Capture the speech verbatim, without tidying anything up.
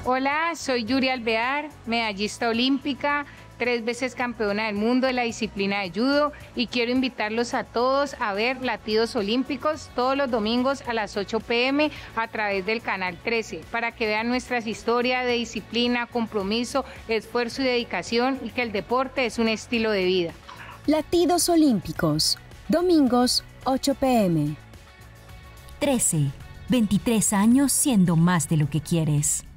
Hola, soy Yuri Alvear, medallista olímpica, tres veces campeona del mundo de la disciplina de judo y quiero invitarlos a todos a ver Latidos Olímpicos todos los domingos a las ocho pe eme a través del canal trece para que vean nuestras historias de disciplina, compromiso, esfuerzo y dedicación y que el deporte es un estilo de vida. Latidos Olímpicos, domingos ocho pe eme. trece, veintitrés años siendo más de lo que quieres.